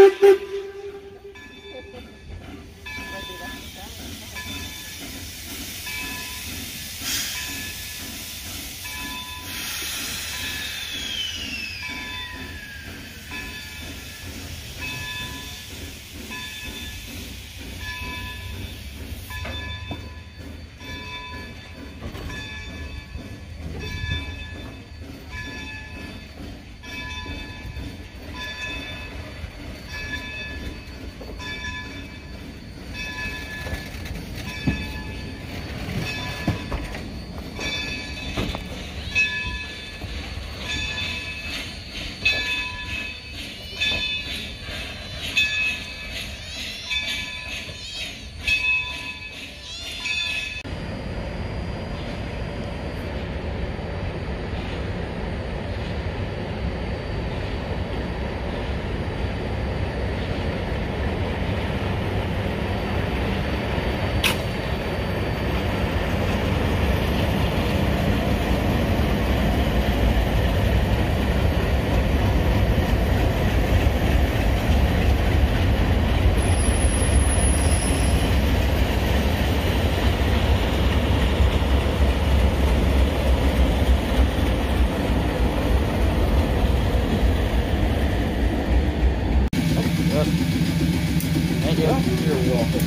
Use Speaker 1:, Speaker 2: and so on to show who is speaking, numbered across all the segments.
Speaker 1: Thank you. You're welcome.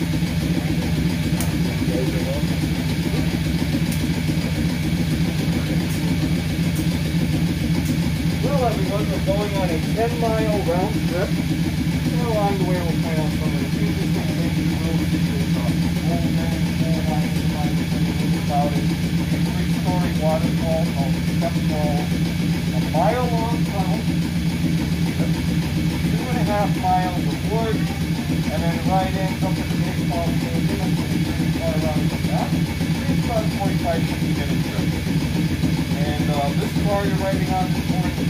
Speaker 1: Well, everyone, we're going on a 10-mile round trip. And along the way, we'll point out some of the interesting things the road features. Old man, coal mines, about it. A 3-story waterfall called the Step Falls. A mile-long tunnel. 2.5 miles of wood. And then right in, come to the baseball stadium, and pretty far around from that. It's about a 45-50-minute trip. And this car you're riding on is born in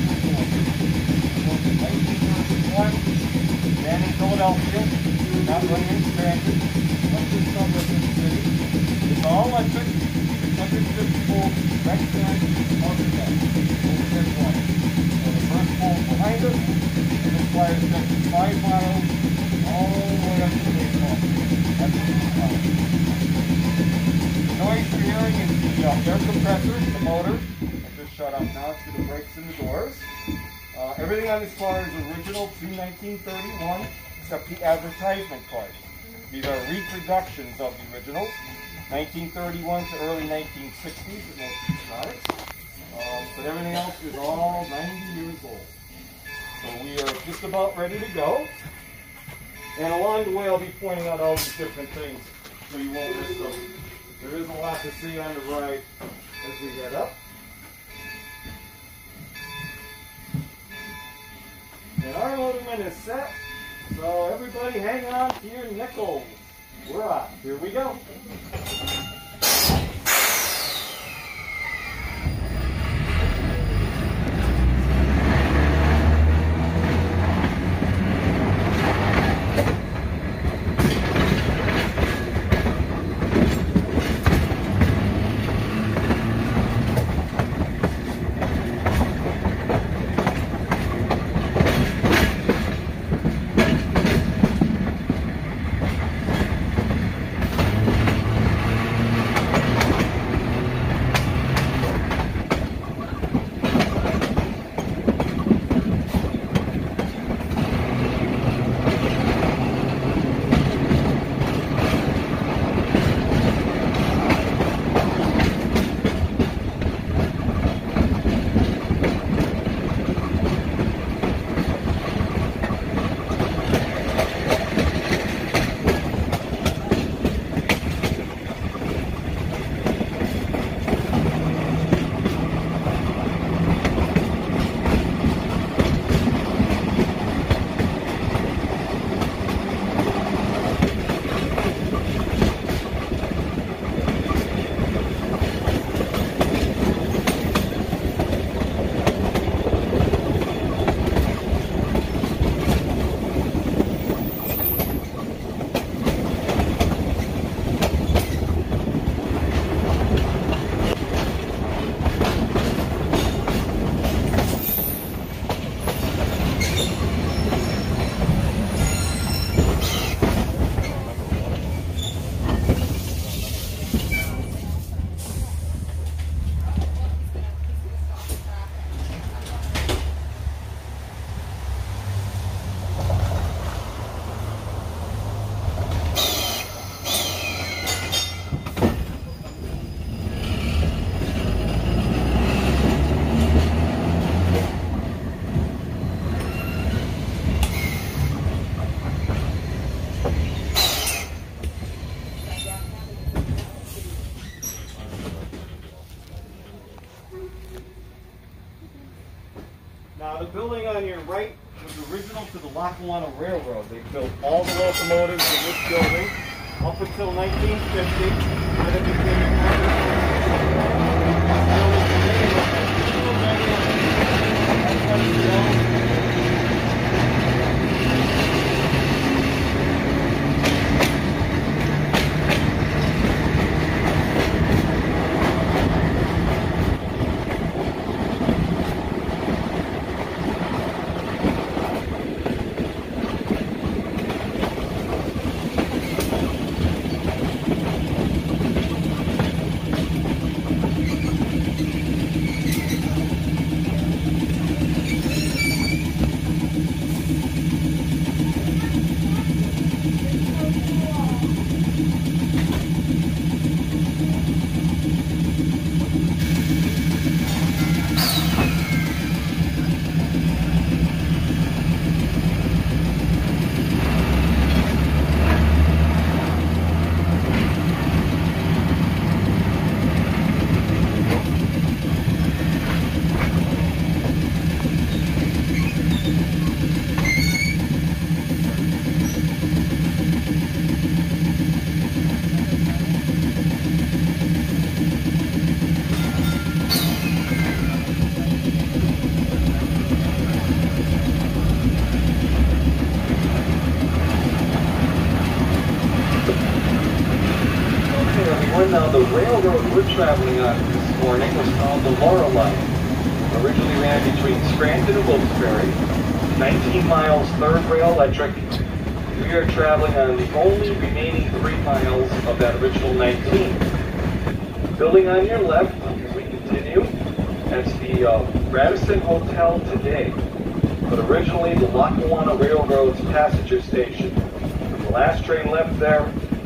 Speaker 1: 1931. And in Philadelphia, not running in transit, went to Summer City. It's all electric, 650 volt, right side, other side, overhead one. So the first pole behind us, and this wire stretches 5 miles all the way up to the baseball field. That's the power. The noise you're hearing is the air compressor, the motor. I'll just shut up now to the brakes and the doors. Everything on this car is original to 1931, except the advertisement card. These are reproductions of the originals, 1931 to early 1960s in most products. But everything else is all 90 years old. So we are just about ready to go. And along the way, I'll be pointing out all these different things so you won't miss them. There is a lot to see on the ride as we head up. And our motorman is set, so everybody hang on to your nickels. We're off. Here we go. right was original to the Lackawanna Railroad. They built all the locomotives in this building up until 1950, when it became Now, the railroad we're traveling on this morning was called the Laurel Line. Originally ran between Scranton and Wilkes-Barre, 19 miles third rail electric. We are traveling on the only remaining 3 miles of that original 19. Building on your left, as we continue, that's the Radisson Hotel today, but originally the Lackawanna Railroad's passenger station. The last train left there,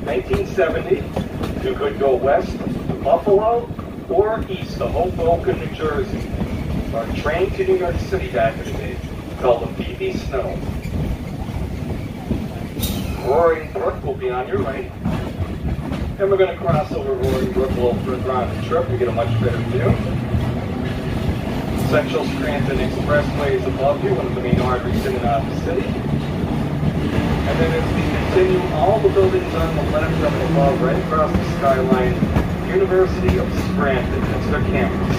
Speaker 1: 1970. You could go west to Buffalo or east to Hoboken, New Jersey. Our train to New York City back in the day, called the BB Snow. Roaring Brook will be on your right. And we're going to cross over Roaring Brook a little further on the trip to get a much better view. Central Scranton Expressway is above you, one of the main arteries in and out of the city. And then as we continue, all the buildings on the left up above, right across the skyline, University of Scranton, that's their campus.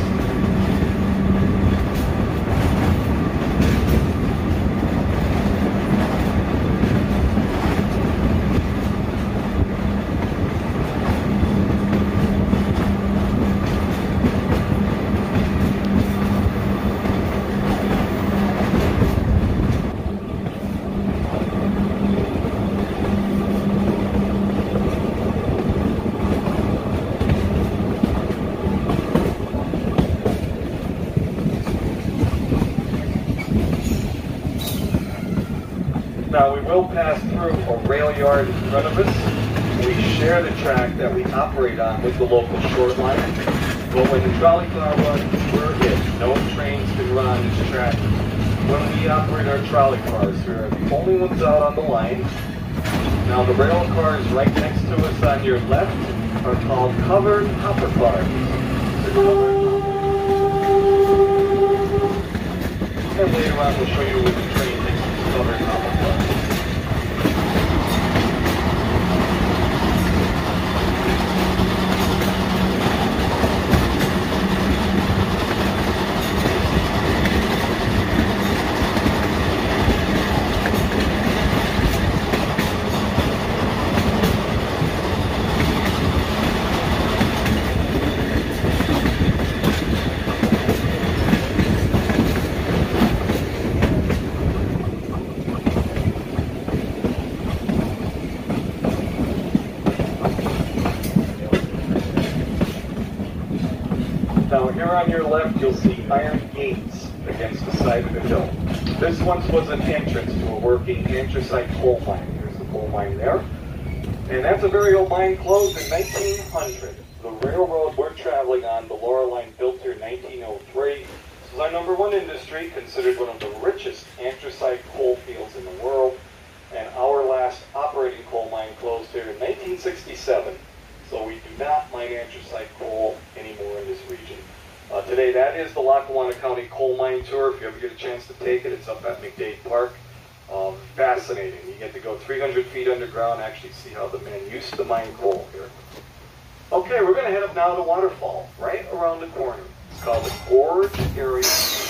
Speaker 1: Now we will pass through a rail yard in front of us. We share the track that we operate on with the local short line. But when the trolley car runs, we're it. No trains can run on this track. When we operate our trolley cars, we're the only ones out on the line. Now the rail cars right next to us on your left are called covered hopper cars. And later on we'll show you where the train takes the covered hopper cars. Now here on your left, you'll see iron gates against the side of the hill. This once was an entrance to a working anthracite coal mine. Here's the coal mine there. And that's a very old mine, closed in 1900. The railroad we're traveling on, the Laurel Line, built here in 1903. This is our #1 industry, considered one of the richest anthracite coal fields in the world. And our last operating coal mine closed here in 1967. So we do not mine anthracite coal anymore in this region. Today say that is the Lackawanna County Coal Mine Tour. If you ever get a chance to take it, it's up at McDade Park. Fascinating. You get to go 300 feet underground, actually see how the men used to mine coal here. Okay, we're going to head up now to Waterfall, right around the corner. It's called the Gorge Area.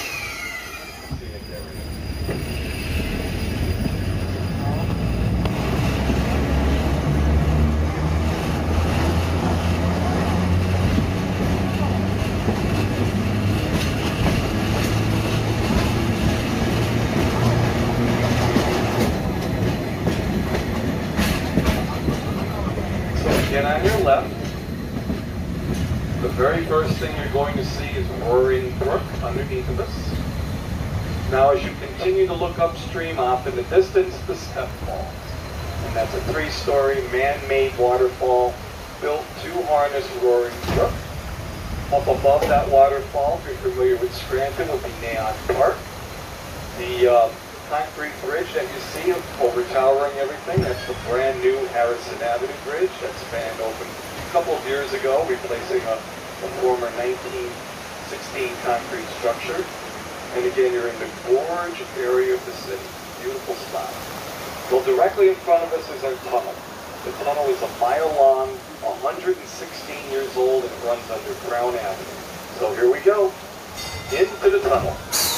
Speaker 1: Again, on your left, the very first thing you're going to see is Roaring Brook underneath of us. Now, as you continue to look upstream off in the distance, the Step Falls. And that's a 3-story man-made waterfall built to harness Roaring Brook. Up above that waterfall, if you're familiar with Scranton, would be Neon Park. The concrete bridge that you see overtowering everything, that's the brand new Harrison Avenue Bridge that spanned open a couple of years ago, replacing a former 1916 concrete structure. And again, you're in the Gorge area of the city. Beautiful spot. Well, directly in front of us is our tunnel. The tunnel is a mile long, 116 years old, and it runs under Crown Avenue. So here we go, into the tunnel.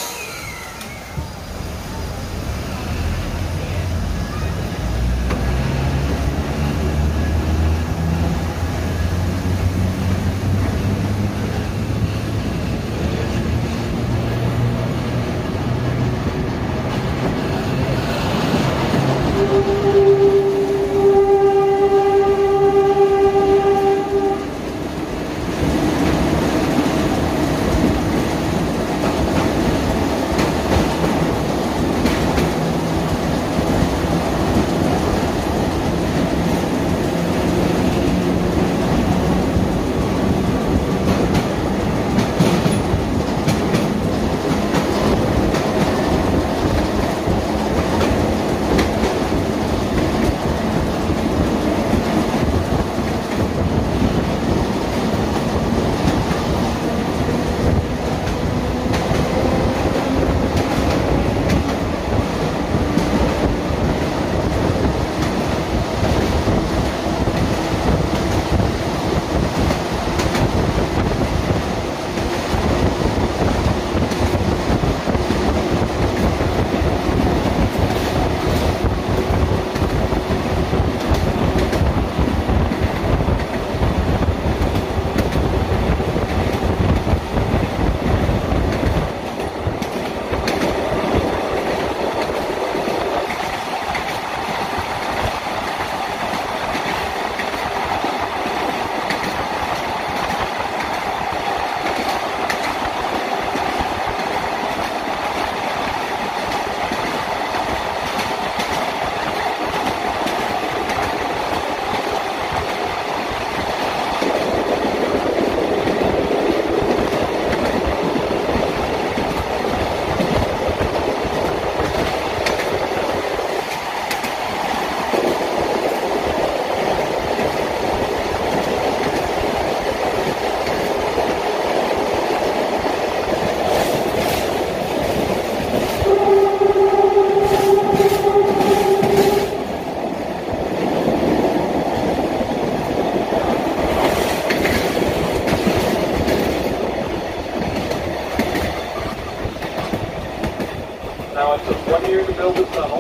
Speaker 1: Now, it took 1 year to build the tunnel,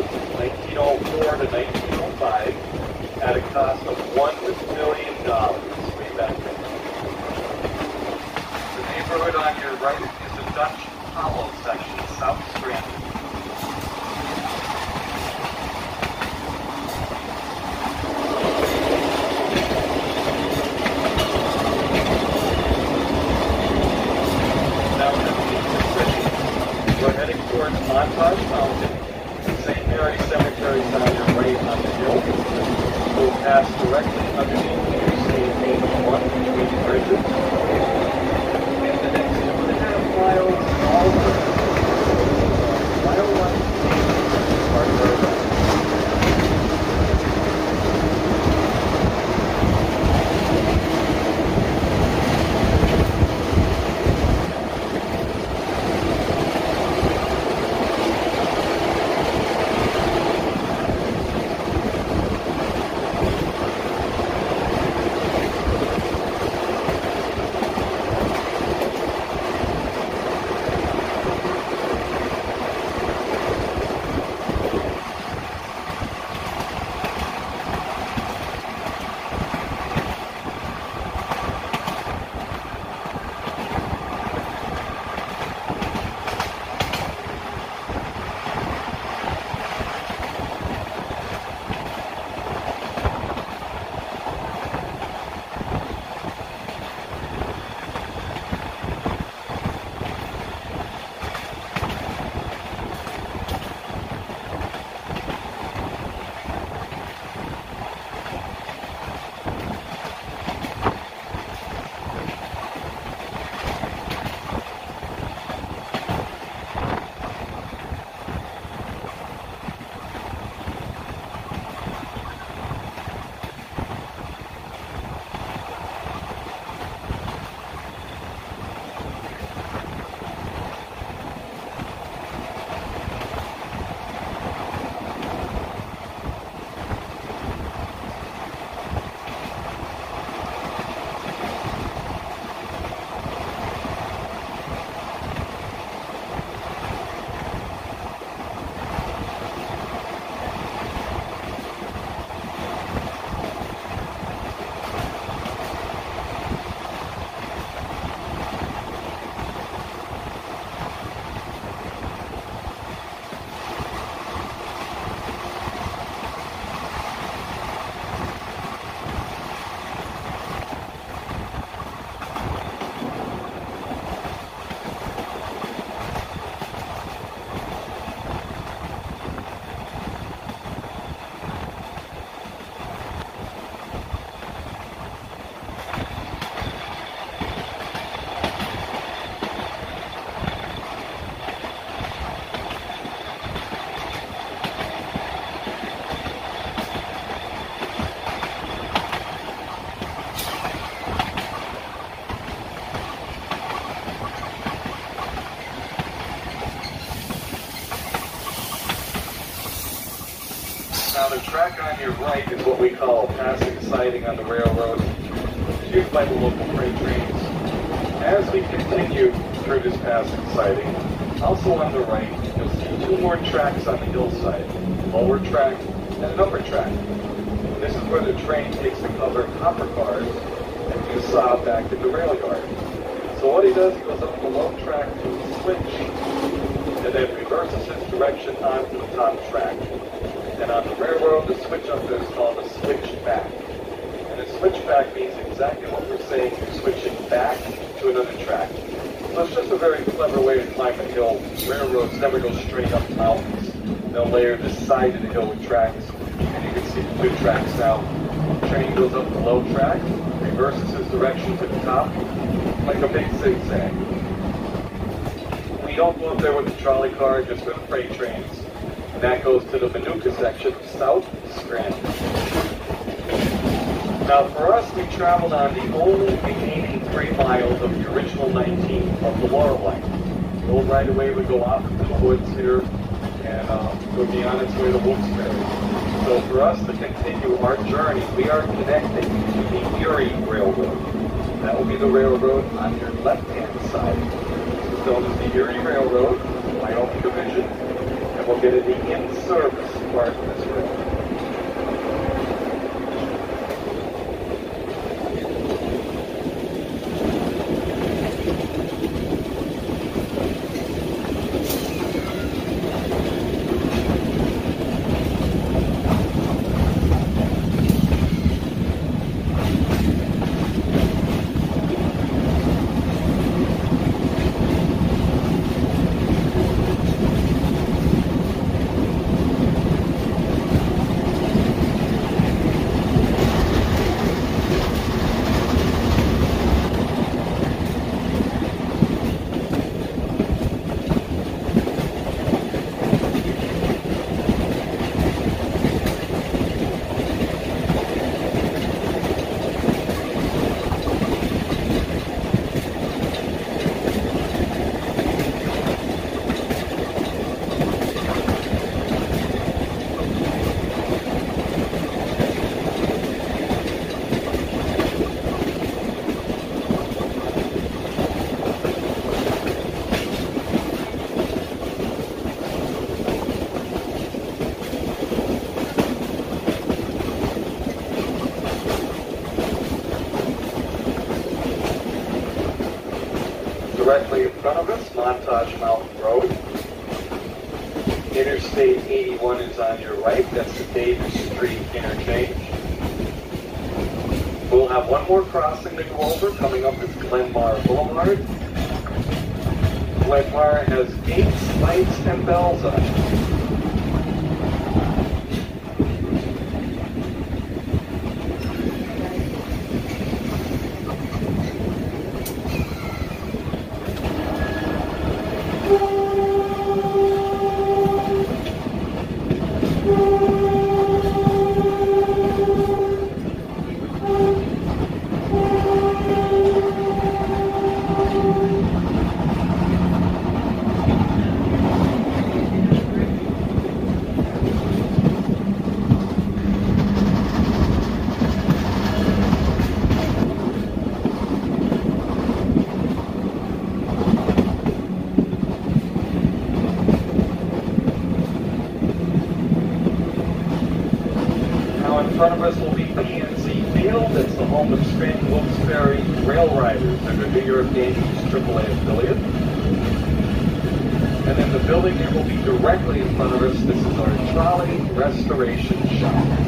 Speaker 1: 1904 to 1905, at a cost of $1 million way back then. The neighborhood on your right is the Dutch Hollow section, South Scranton. We're heading towards Montage Mountain. St. Mary's Cemetery is on your right on the hill. We'll pass directly underneath Interstate 81 between bridges. And the next 2.5 miles, all the mile 1 are further. Now the track on your right is what we call a passing siding on the railroad. It's used by the local freight trains. As we continue through this passing siding, also on the right, you'll see two more tracks on the hillside, a lower track and an upper track. This is where the train takes the covered hopper cars and you saw back in the rail yard. So what he does, he goes up the low track to a switch and then reverses his direction onto the top track. And on the railroad, the switch up there is called a switchback. And a switchback means exactly what we're saying, you're switching back to another track. So it's just a very clever way to climb a hill. Railroads never go straight up mountains. They'll layer this side of the hill with tracks. And you can see the two tracks now. The train goes up the low track, reverses his direction to the top, like a big zigzag. We don't go up there with the trolley car, just with the freight trains. And that goes to the Manuka section of South Scranton. Now for us, we traveled on the only remaining 3 miles of the original 19 of the Laurel Line. The old right-of-way would go off into the woods here and would be on its way to Wilkes-Barre. So for us to continue our journey, we are connecting to the Erie Railroad. That will be the railroad on your left-hand side. This is known as the Erie Railroad, Wyoming Division, and we'll get in the in-service part of this railroad. Directly in front of us, Montage Mountain Road. Interstate 81 is on your right. That's the Davis Street interchange. We'll have one more crossing to go over. Coming up is Glenmar Boulevard. Glenmar has gates, lights, and bells on it. In front of us will be PNC Field. That's the home of Scranton Wilkes-Barre Rail Riders. They're the New York Yankees AAA affiliate. And then the building that will be directly in front of us, this is our trolley restoration shop.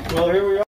Speaker 1: Well, here we are.